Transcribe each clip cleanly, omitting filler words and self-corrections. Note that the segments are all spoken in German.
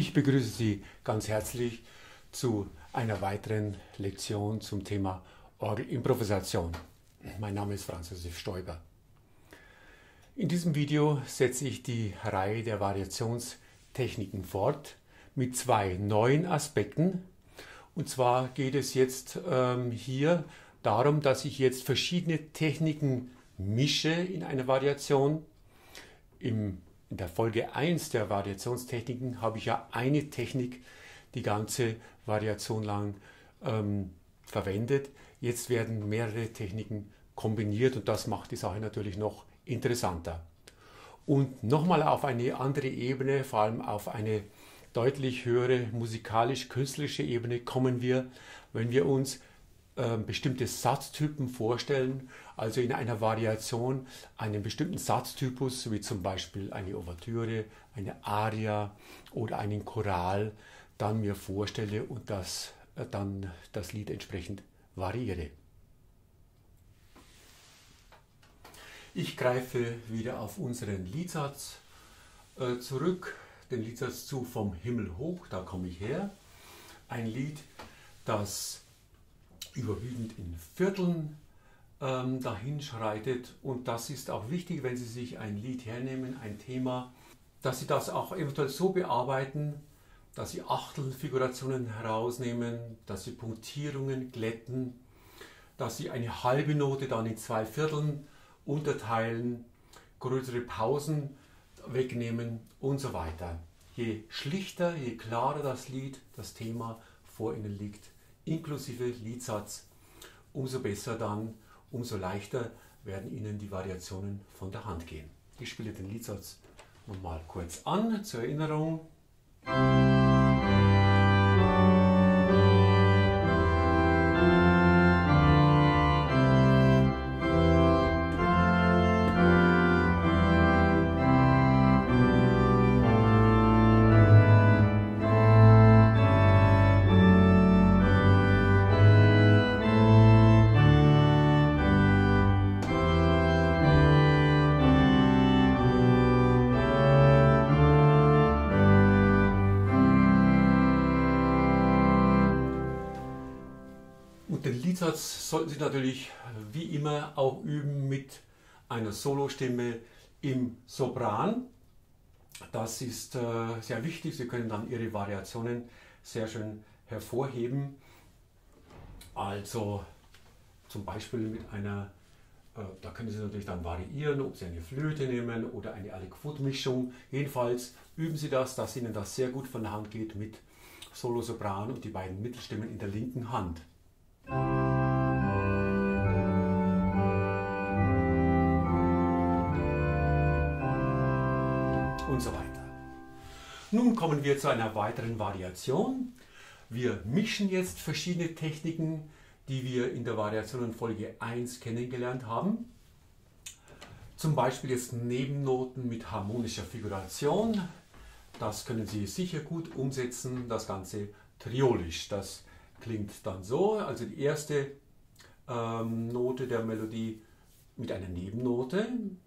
Ich begrüße Sie ganz herzlich zu einer weiteren Lektion zum Thema Orgelimprovisation. Mein Name ist Franz Josef Stoiber. In diesem Video setze ich die Reihe der Variationstechniken fort mit zwei neuen Aspekten. Und zwar geht es jetzt hier darum, dass ich jetzt verschiedene Techniken mische in einer Variation. In der Folge 1 der Variationstechniken habe ich ja eine Technik die ganze Variation lang verwendet. Jetzt werden mehrere Techniken kombiniert und das macht die Sache natürlich noch interessanter. Und nochmal auf eine andere Ebene, vor allem auf eine deutlich höhere musikalisch-künstlerische Ebene kommen wir, wenn wir uns bestimmte Satztypen vorstellen, also in einer Variation einen bestimmten Satztypus, wie zum Beispiel eine Ouvertüre, eine Aria oder einen Choral, dann mir vorstelle und dann das Lied entsprechend variiere. Ich greife wieder auf unseren Liedsatz zurück, den Liedsatz zu Vom Himmel hoch, da komme ich her. Ein Lied, das überwiegend in Vierteln dahin schreitet, und das ist auch wichtig, wenn Sie sich ein Lied hernehmen, ein Thema, dass Sie das auch eventuell so bearbeiten, dass Sie Achtelfigurationen herausnehmen, dass Sie Punktierungen glätten, dass Sie eine halbe Note dann in zwei Vierteln unterteilen, größere Pausen wegnehmen und so weiter. Je schlichter, je klarer das Lied, das Thema vor Ihnen liegt, inklusive Liedsatz, umso besser dann, umso leichter werden Ihnen die Variationen von der Hand gehen. Ich spiele den Liedsatz nochmal kurz an, zur Erinnerung. Den Liedsatz sollten Sie natürlich wie immer auch üben mit einer Solostimme im Sopran. Das ist sehr wichtig. Sie können dann Ihre Variationen sehr schön hervorheben. Also zum Beispiel mit einer, da können Sie natürlich dann variieren, ob Sie eine Flöte nehmen oder eine Alec-Foot-Mischung. Jedenfalls üben Sie das, dass Ihnen das sehr gut von der Hand geht mit Solo-Sopran und die beiden Mittelstimmen in der linken Hand. Und so weiter. Nun kommen wir zu einer weiteren Variation. Wir mischen jetzt verschiedene Techniken, die wir in der Variation in Folge 1 kennengelernt haben. Zum Beispiel jetzt Nebennoten mit harmonischer Figuration. Das können Sie sicher gut umsetzen, das Ganze triolisch. Das klingt dann so, also die erste Note der Melodie mit einer Nebennote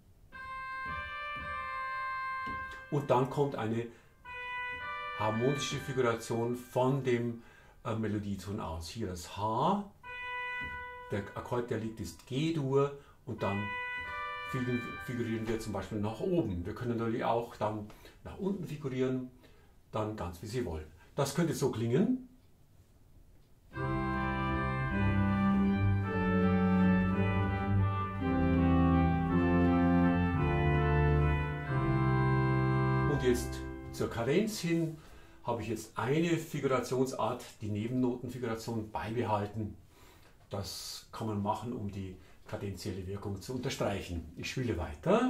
und dann kommt eine harmonische Figuration von dem Melodieton aus. Hier das H, der Akkord, der liegt, ist G-Dur und dann figurieren wir zum Beispiel nach oben. Wir können natürlich auch dann nach unten figurieren, dann ganz wie Sie wollen. Das könnte so klingen. Und jetzt zur Kadenz hin habe ich jetzt eine Figurationsart, die Nebennotenfiguration, beibehalten. Das kann man machen, um die kadenzielle Wirkung zu unterstreichen. Ich spiele weiter.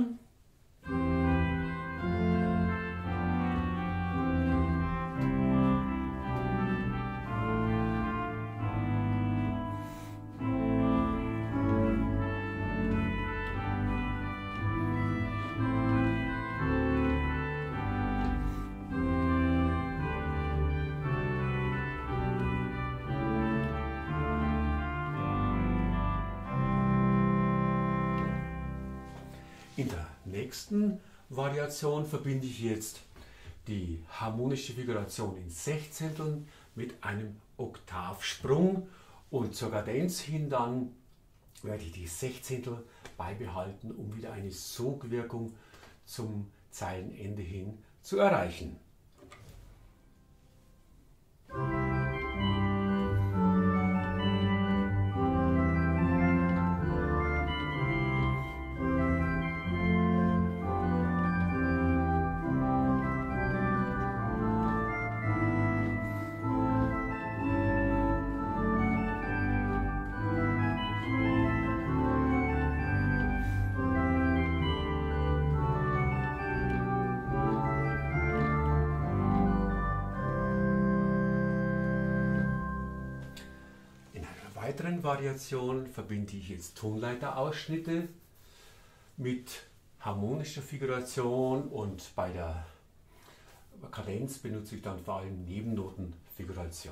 In der nächsten Variation verbinde ich jetzt die harmonische Figuration in Sechzehnteln mit einem Oktavsprung, und zur Kadenz hin dann werde ich die Sechzehntel beibehalten, um wieder eine Sogwirkung zum Zeilenende hin zu erreichen. Weiteren Variationen verbinde ich jetzt Tonleiterausschnitte mit harmonischer Figuration, und bei der Kadenz benutze ich dann vor allem Nebennotenfiguration.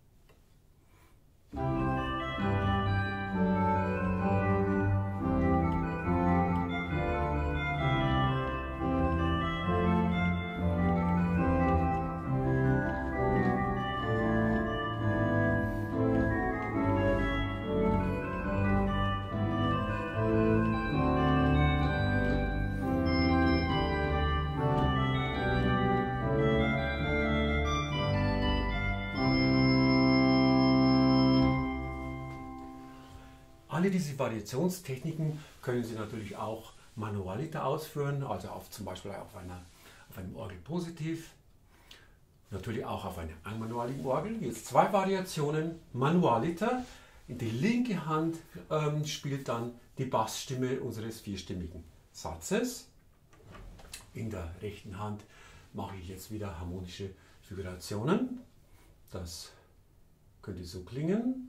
Alle diese Variationstechniken können Sie natürlich auch manualiter ausführen, also zum Beispiel auf einem Orgelpositiv, natürlich auch auf einer einmanualigen Orgel. Jetzt zwei Variationen manualiter. In die linke Hand spielt dann die Bassstimme unseres vierstimmigen Satzes. In der rechten Hand mache ich jetzt wieder harmonische Figurationen. Das könnte so klingen.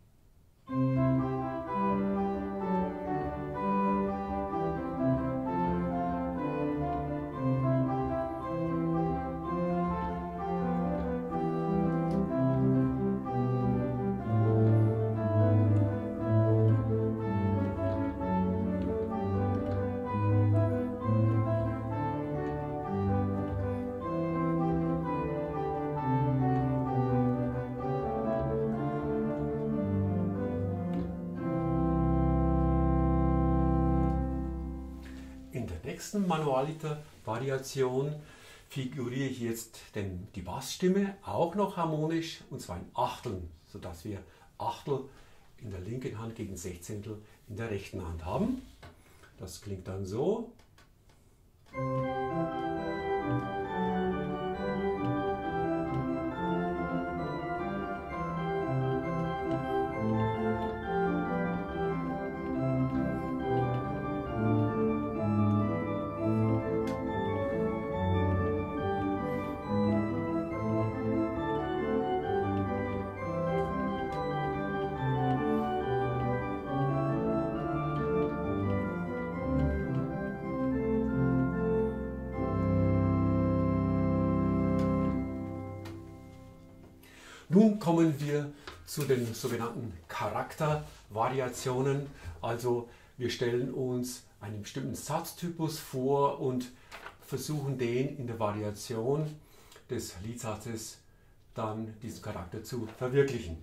In der nächsten Manualiter-Variation figuriere ich jetzt die Bassstimme auch noch harmonisch, und zwar in Achteln, sodass wir Achtel in der linken Hand gegen Sechzehntel in der rechten Hand haben. Das klingt dann so. Nun kommen wir zu den sogenannten Charaktervariationen. Also wir stellen uns einen bestimmten Satztypus vor und versuchen den in der Variation des Liedsatzes dann diesen Charakter zu verwirklichen.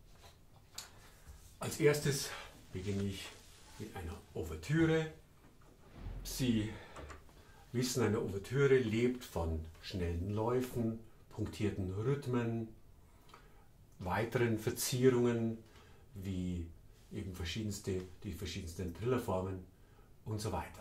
Als erstes beginne ich mit einer Ouvertüre. Sie wissen, eine Ouvertüre lebt von schnellen Läufen, punktierten Rhythmen, weiteren Verzierungen wie eben die verschiedensten Trillerformen und so weiter.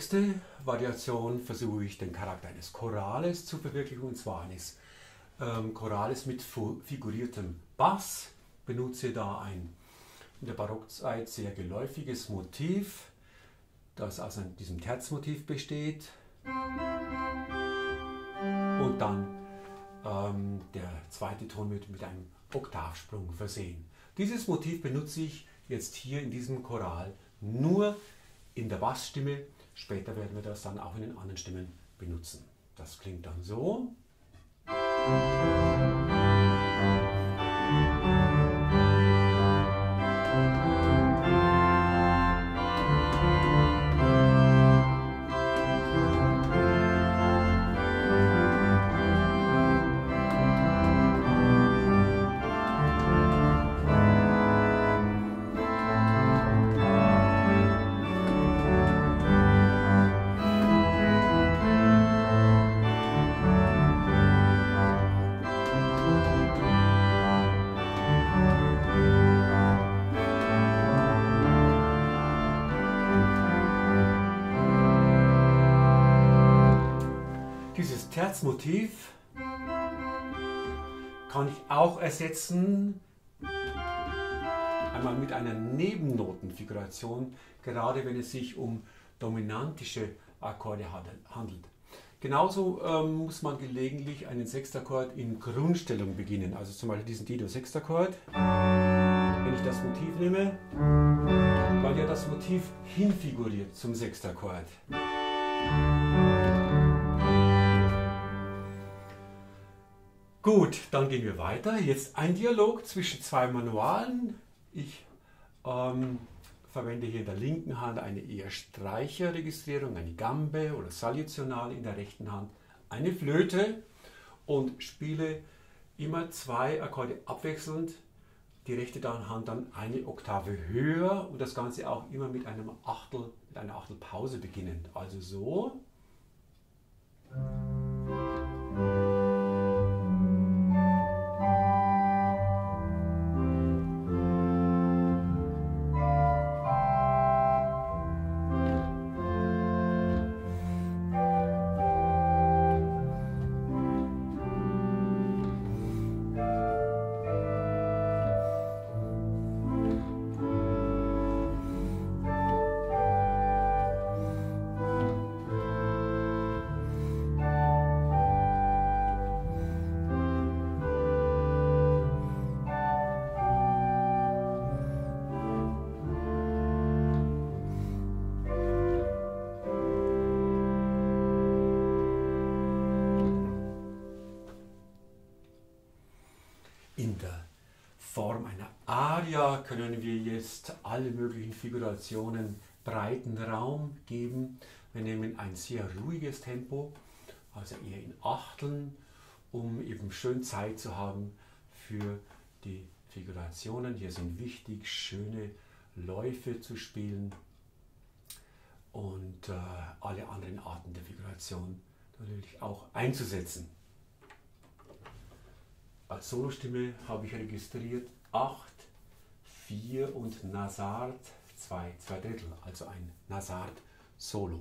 nächste Variation versuche ich den Charakter eines Chorales zu verwirklichen, und zwar eines Chorales mit figuriertem Bass. Benutze da ein in der Barockzeit sehr geläufiges Motiv, das aus diesem Terzmotiv besteht, und dann der zweite Ton wird mit einem Oktavsprung versehen. Dieses Motiv benutze ich jetzt hier in diesem Choral nur in der Bassstimme. Später werden wir das dann auch in den anderen Stimmen benutzen. Das klingt dann so. Dieses Terzmotiv kann ich auch ersetzen, einmal mit einer Nebennotenfiguration, gerade wenn es sich um dominantische Akkorde handelt. Genauso muss man gelegentlich einen Sechstakkord in Grundstellung beginnen, also zum Beispiel diesen Dido-Sechstakkord. Wenn ich das Motiv nehme, weil ja das Motiv hinfiguriert zum Sechstakkord. Gut, dann gehen wir weiter. Jetzt ein Dialog zwischen zwei Manualen. Ich verwende hier in der linken Hand eine eher Streicherregistrierung, eine Gambe oder Salitionale, in der rechten Hand eine Flöte und spiele immer zwei Akkorde abwechselnd. Die rechte Hand dann eine Oktave höher und das Ganze auch immer mit einer Achtelpause beginnend. Also so. In der Form einer Aria können wir jetzt alle möglichen Figurationen breiten Raum geben. Wir nehmen ein sehr ruhiges Tempo, also eher in Achteln, um eben schön Zeit zu haben für die Figurationen. Hier sind wichtig, schöne Läufe zu spielen und alle anderen Arten der Figuration natürlich auch einzusetzen. Als Solostimme habe ich registriert 8, 4 und Nasart 2 Drittel, also ein Nasart Solo.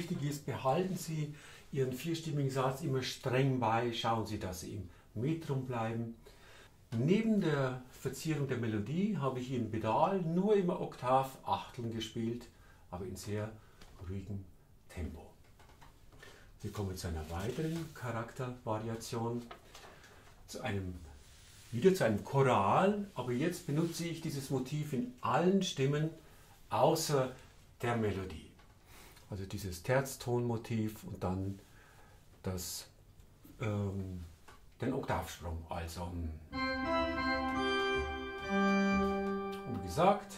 wichtig ist, behalten Sie Ihren vierstimmigen Satz immer streng bei, schauen Sie, dass Sie im Metrum bleiben. Neben der Verzierung der Melodie habe ich im Pedal nur immer Oktavachteln gespielt, aber in sehr ruhigem Tempo. Wir kommen zu einer weiteren Charaktervariation, wieder zu einem Choral, aber jetzt benutze ich dieses Motiv in allen Stimmen außer der Melodie. Also dieses Terztonmotiv und dann den Oktavsprung. Also, und wie gesagt,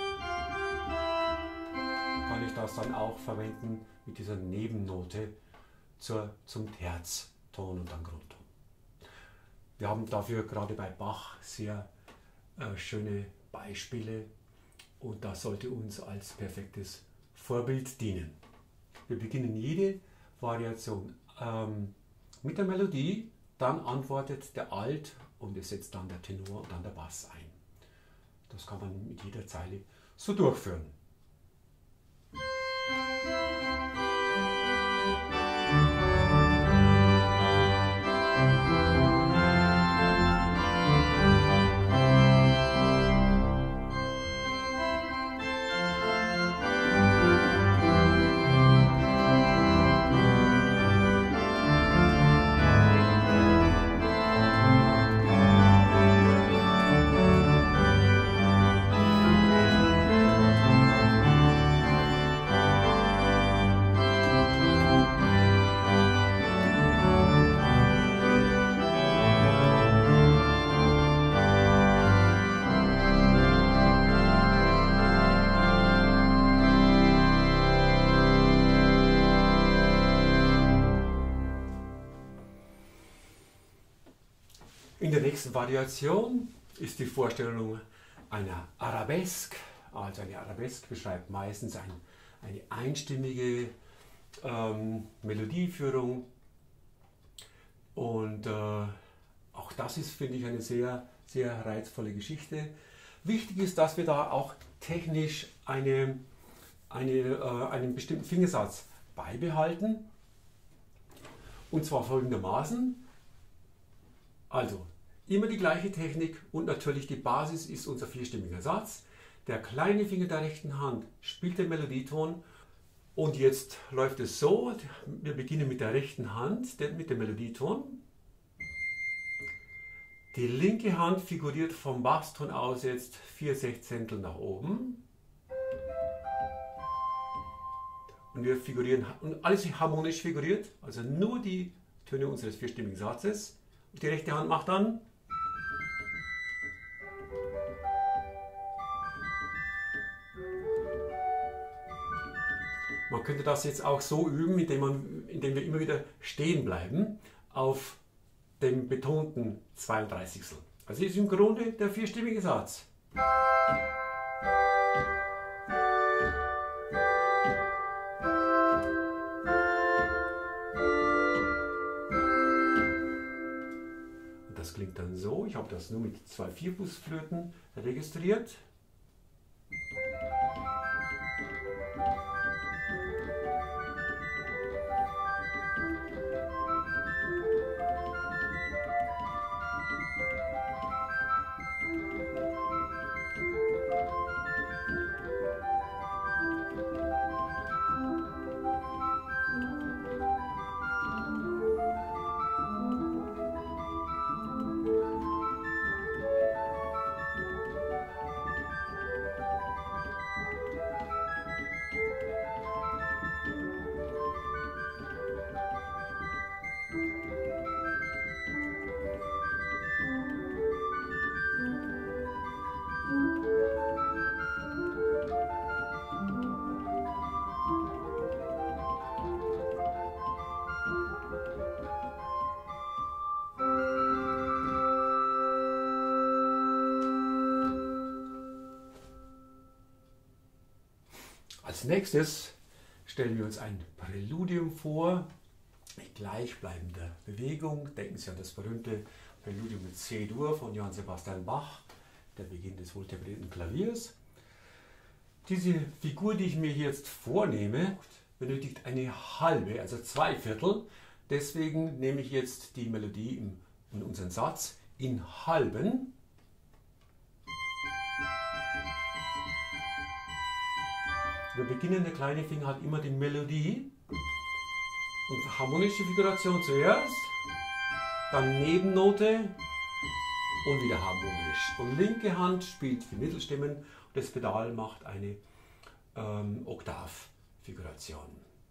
kann ich das dann auch verwenden mit dieser Nebennote zum Terzton und dann Grundton. Wir haben dafür gerade bei Bach sehr schöne Beispiele und das sollte uns als perfektes Vorbild dienen. Wir beginnen jede Variation mit der Melodie, dann antwortet der Alt und es setzt dann der Tenor und dann der Bass ein. Das kann man mit jeder Zeile so durchführen. In der nächsten Variation ist die Vorstellung einer Arabesque. Also eine Arabesque beschreibt meistens eine einstimmige Melodieführung. Und auch das ist, finde ich, eine sehr, sehr reizvolle Geschichte. Wichtig ist, dass wir da auch technisch einen bestimmten Fingersatz beibehalten. Und zwar folgendermaßen. Also, immer die gleiche Technik und natürlich die Basis ist unser vierstimmiger Satz. Der kleine Finger der rechten Hand spielt den Melodieton und jetzt läuft es so, wir beginnen mit der rechten Hand, mit dem Melodieton. Die linke Hand figuriert vom Basston aus jetzt 4/16 nach oben. Und wir figurieren, und alles harmonisch figuriert, also nur die Töne unseres vierstimmigen Satzes. Die rechte Hand macht dann. Man könnte das jetzt auch so üben, indem wir immer wieder stehen bleiben auf dem betonten 32. Also ist im Grunde der vierstimmige Satz. Das klingt dann so, ich habe das nur mit 2 Vierfußflöten registriert. Als nächstes stellen wir uns ein Präludium vor, mit gleichbleibender Bewegung. Denken Sie an das berühmte Präludium mit C-Dur von Johann Sebastian Bach, der Beginn des wohltemperierten Klaviers. Diese Figur, die ich mir jetzt vornehme, benötigt eine halbe, also 2/4. Deswegen nehme ich jetzt die Melodie in unseren Satz in halben. Wir beginnen, der kleine Finger hat immer die Melodie und harmonische Figuration zuerst, dann Nebennote und wieder harmonisch. Und linke Hand spielt die Mittelstimmen und das Pedal macht eine Oktavfiguration.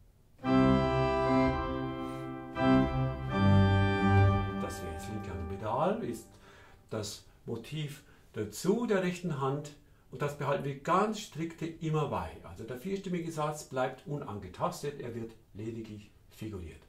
Das wäre jetzt linke Hand Pedal, ist das Motiv dazu der rechten Hand und das behalten wir ganz strikte immer bei. Also der vierstimmige Satz bleibt unangetastet, er wird lediglich figuriert.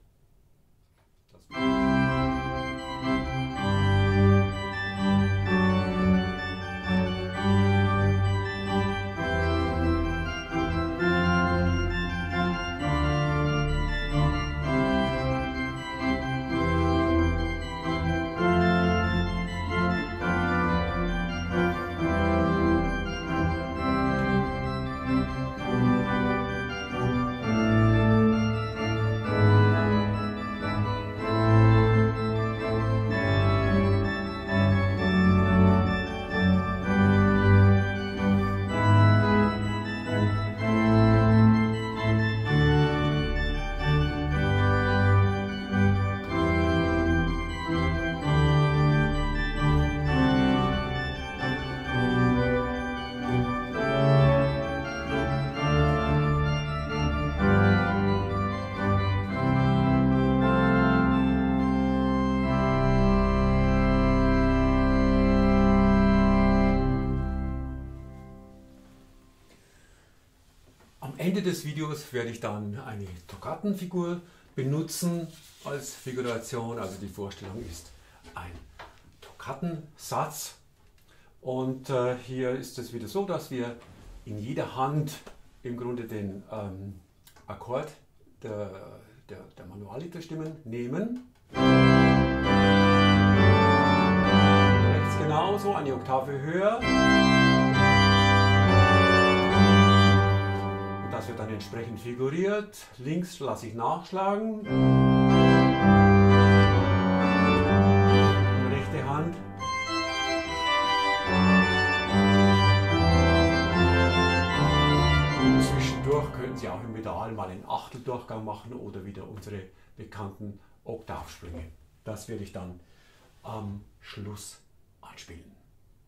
Am Ende des Videos werde ich dann eine Toccattenfigur benutzen als Figuration. Also die Vorstellung ist ein Toccattensatz. Und hier ist es wieder so, dass wir in jeder Hand im Grunde den Akkord der Manualliterstimmen nehmen. Rechts genauso, eine Oktave höher. Das wird dann entsprechend figuriert. Links lasse ich nachschlagen. Rechte Hand. Und zwischendurch können Sie auch im Pedal mal einen Achteldurchgang machen oder wieder unsere bekannten Oktavsprünge. Das werde ich dann am Schluss anspielen.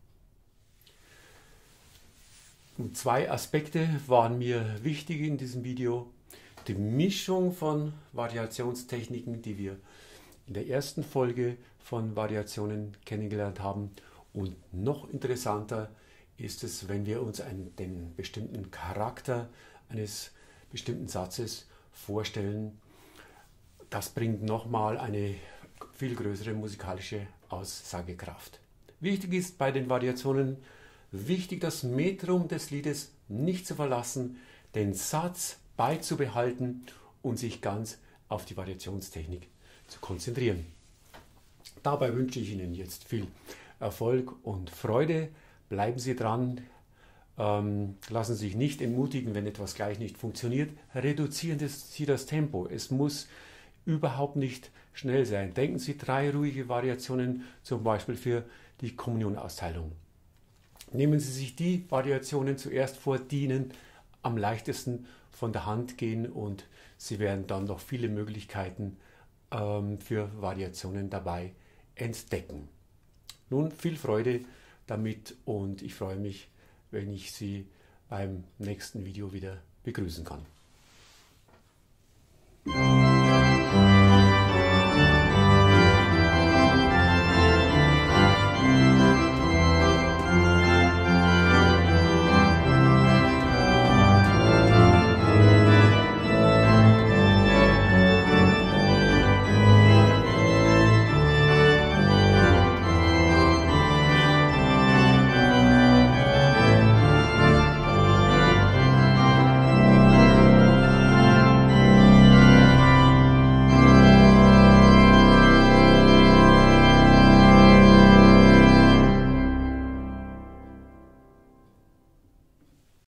Und zwei Aspekte waren mir wichtig in diesem Video. Die Mischung von Variationstechniken, die wir in der ersten Folge von Variationen kennengelernt haben. Und noch interessanter ist es, wenn wir uns den bestimmten Charakter eines bestimmten Satzes vorstellen. Das bringt nochmal eine viel größere musikalische Aussagekraft. Wichtig ist bei den Variationen, das Metrum des Liedes nicht zu verlassen, den Satz beizubehalten und sich ganz auf die Variationstechnik zu konzentrieren. Dabei wünsche ich Ihnen jetzt viel Erfolg und Freude. Bleiben Sie dran, lassen Sie sich nicht entmutigen, wenn etwas gleich nicht funktioniert. Reduzieren Sie das Tempo. Es muss überhaupt nicht schnell sein. Denken Sie 3 ruhige Variationen zum Beispiel für die Kommunionausteilung. Nehmen Sie sich die Variationen zuerst vor, die Ihnen am leichtesten von der Hand gehen und Sie werden dann noch viele Möglichkeiten für Variationen dabei entdecken. Nun viel Freude damit und ich freue mich, wenn ich Sie beim nächsten Video wieder begrüßen kann.